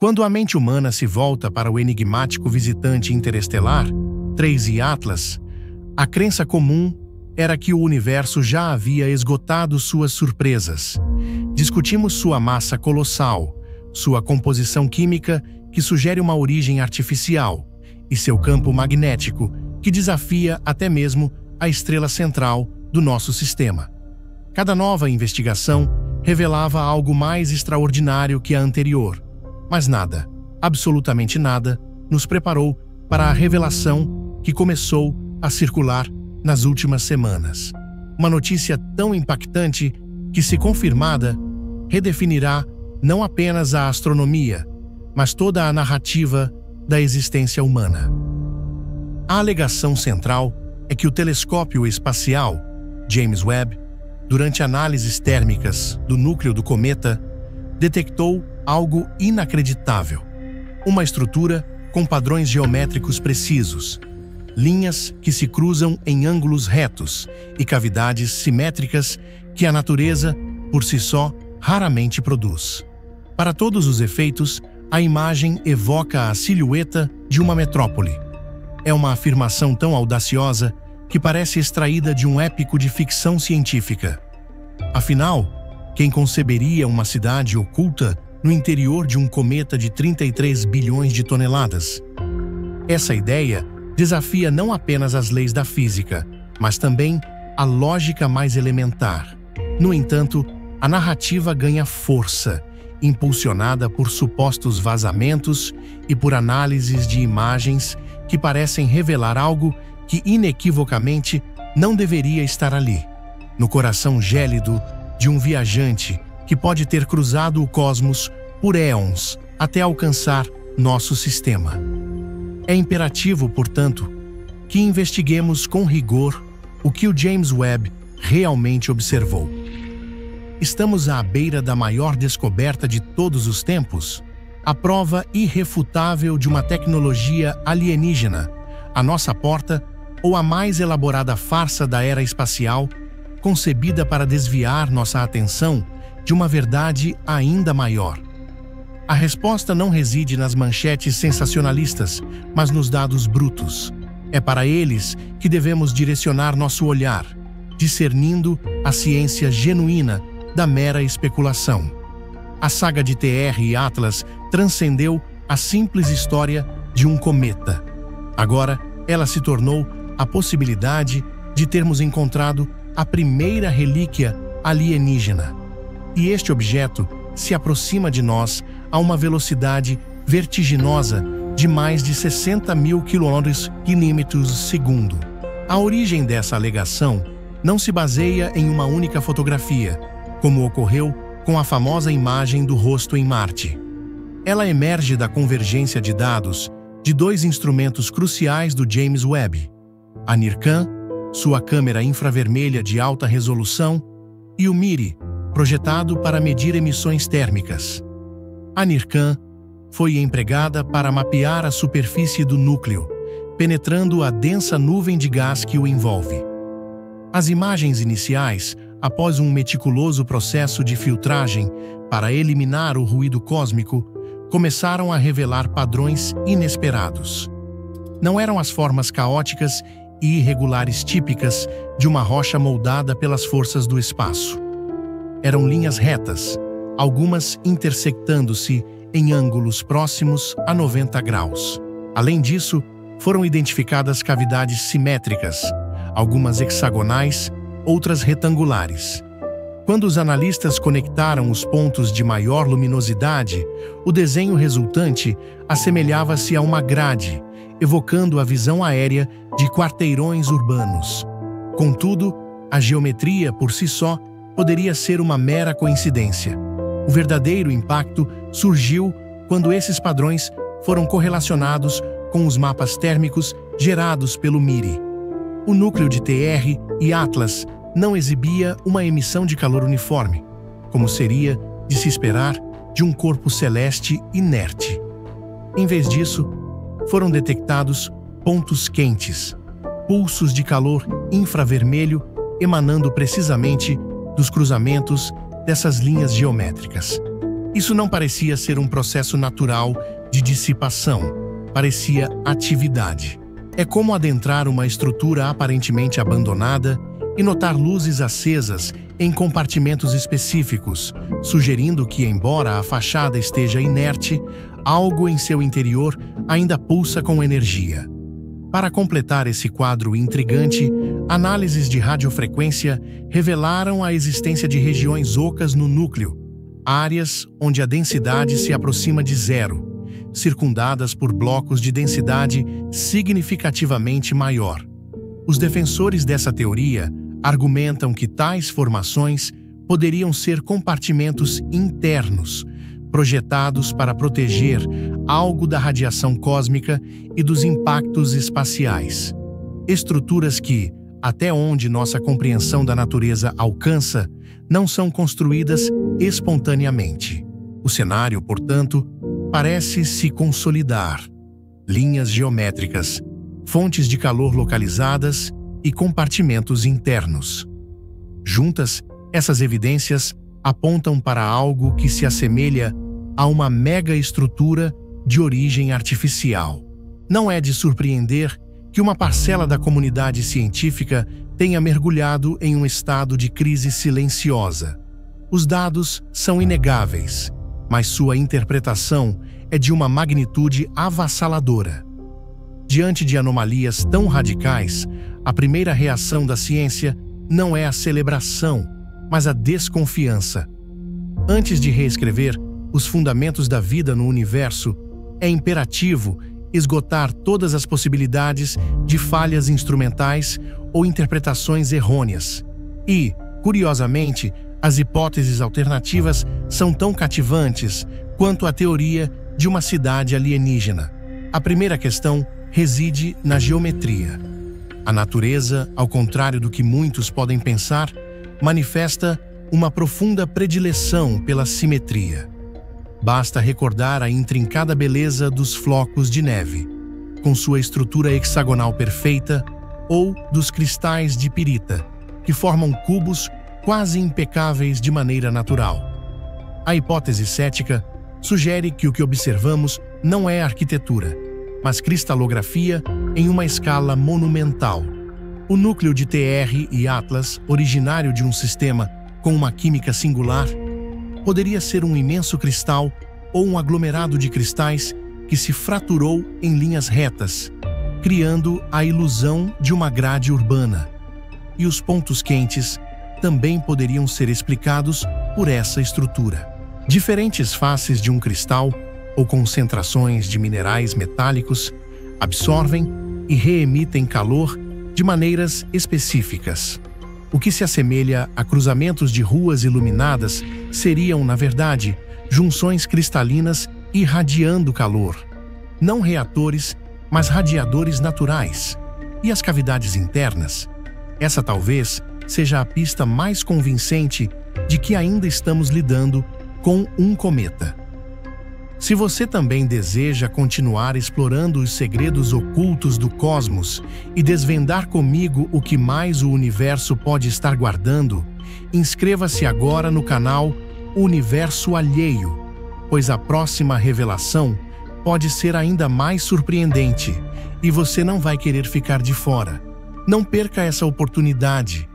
Quando a mente humana se volta para o enigmático visitante interestelar, 3I Atlas, a crença comum era que o universo já havia esgotado suas surpresas. Discutimos sua massa colossal, sua composição química, que sugere uma origem artificial, e seu campo magnético, que desafia até mesmo a estrela central do nosso sistema. Cada nova investigação revelava algo mais extraordinário que a anterior, mas nada, absolutamente nada, nos preparou para a revelação que começou a circular nas últimas semanas. Uma notícia tão impactante que, se confirmada, redefinirá não apenas a astronomia, mas toda a narrativa da existência humana. A alegação central é que o telescópio espacial James Webb, durante análises térmicas do núcleo do cometa, detectou algo inacreditável. Uma estrutura com padrões geométricos precisos, linhas que se cruzam em ângulos retos e cavidades simétricas que a natureza, por si só, raramente produz. Para todos os efeitos, a imagem evoca a silhueta de uma metrópole. É uma afirmação tão audaciosa que parece extraída de um épico de ficção científica. Afinal, quem conceberia uma cidade oculta no interior de um cometa de 33 bilhões de toneladas? Essa ideia desafia não apenas as leis da física, mas também a lógica mais elementar. No entanto, a narrativa ganha força, impulsionada por supostos vazamentos e por análises de imagens que parecem revelar algo que inequivocamente não deveria estar ali, no coração gélido de um viajante que pode ter cruzado o cosmos por éons até alcançar nosso sistema. É imperativo, portanto, que investiguemos com rigor o que o James Webb realmente observou. Estamos à beira da maior descoberta de todos os tempos, a prova irrefutável de uma tecnologia alienígena, à nossa porta, ou a mais elaborada farsa da era espacial, concebida para desviar nossa atenção de uma verdade ainda maior. A resposta não reside nas manchetes sensacionalistas, mas nos dados brutos. É para eles que devemos direcionar nosso olhar, discernindo a ciência genuína da mera especulação. A saga de TR e Atlas transcendeu a simples história de um cometa. Agora, ela se tornou a possibilidade de termos encontrado a primeira relíquia alienígena. E este objeto se aproxima de nós a uma velocidade vertiginosa de mais de 60 mil km/segundo. A origem dessa alegação não se baseia em uma única fotografia, como ocorreu com a famosa imagem do rosto em Marte. Ela emerge da convergência de dados de dois instrumentos cruciais do James Webb: a NIRCam, sua câmera infravermelha de alta resolução, e o MIRI, projetado para medir emissões térmicas. A NIRCam foi empregada para mapear a superfície do núcleo, penetrando a densa nuvem de gás que o envolve. As imagens iniciais, após um meticuloso processo de filtragem para eliminar o ruído cósmico, começaram a revelar padrões inesperados. Não eram as formas caóticas e irregulares típicas de uma rocha moldada pelas forças do espaço. Eram linhas retas, algumas intersectando-se em ângulos próximos a 90 graus. Além disso, foram identificadas cavidades simétricas, algumas hexagonais, outras retangulares. Quando os analistas conectaram os pontos de maior luminosidade, o desenho resultante assemelhava-se a uma grade, evocando a visão aérea de quarteirões urbanos. Contudo, a geometria por si só poderia ser uma mera coincidência. O verdadeiro impacto surgiu quando esses padrões foram correlacionados com os mapas térmicos gerados pelo MIRI. O núcleo de TR e Atlas não exibia uma emissão de calor uniforme, como seria de se esperar de um corpo celeste inerte. Em vez disso, foram detectados pontos quentes, pulsos de calor infravermelho emanando precisamente dos cruzamentos dessas linhas geométricas. Isso não parecia ser um processo natural de dissipação, parecia atividade. É como adentrar uma estrutura aparentemente abandonada e notar luzes acesas em compartimentos específicos, sugerindo que, embora a fachada esteja inerte, algo em seu interior ainda pulsa com energia. Para completar esse quadro intrigante, análises de radiofrequência revelaram a existência de regiões ocas no núcleo, áreas onde a densidade se aproxima de zero, circundadas por blocos de densidade significativamente maior. Os defensores dessa teoria argumentam que tais formações poderiam ser compartimentos internos, projetados para proteger algo da radiação cósmica e dos impactos espaciais. Estruturas que, até onde nossa compreensão da natureza alcança, não são construídas espontaneamente. O cenário, portanto, parece se consolidar. Linhas geométricas, fontes de calor localizadas e compartimentos internos. Juntas, essas evidências apontam para algo que se assemelha a uma megaestrutura de origem artificial. Não é de surpreender que uma parcela da comunidade científica tenha mergulhado em um estado de crise silenciosa. Os dados são inegáveis, mas sua interpretação é de uma magnitude avassaladora. Diante de anomalias tão radicais, a primeira reação da ciência não é a celebração, mas a desconfiança. Antes de reescrever os fundamentos da vida no universo, é imperativo esgotar todas as possibilidades de falhas instrumentais ou interpretações errôneas. E, curiosamente, as hipóteses alternativas são tão cativantes quanto a teoria de uma cidade alienígena. A primeira questão reside na geometria. A natureza, ao contrário do que muitos podem pensar, manifesta uma profunda predileção pela simetria. Basta recordar a intrincada beleza dos flocos de neve, com sua estrutura hexagonal perfeita, ou dos cristais de pirita, que formam cubos quase impecáveis de maneira natural. A hipótese cética sugere que o que observamos não é arquitetura, mas cristalografia em uma escala monumental. O núcleo de TR e Atlas, originário de um sistema com uma química singular, poderia ser um imenso cristal ou um aglomerado de cristais que se fraturou em linhas retas, criando a ilusão de uma grade urbana. E os pontos quentes também poderiam ser explicados por essa estrutura. Diferentes faces de um cristal ou concentrações de minerais metálicos absorvem e reemitem calor de maneiras específicas. O que se assemelha a cruzamentos de ruas iluminadas seriam, na verdade, junções cristalinas irradiando calor. Não reatores, mas radiadores naturais. E as cavidades internas? Essa talvez seja a pista mais convincente de que ainda estamos lidando com um cometa. Se você também deseja continuar explorando os segredos ocultos do cosmos e desvendar comigo o que mais o universo pode estar guardando, inscreva-se agora no canal Universo Alheio, pois a próxima revelação pode ser ainda mais surpreendente e você não vai querer ficar de fora. Não perca essa oportunidade.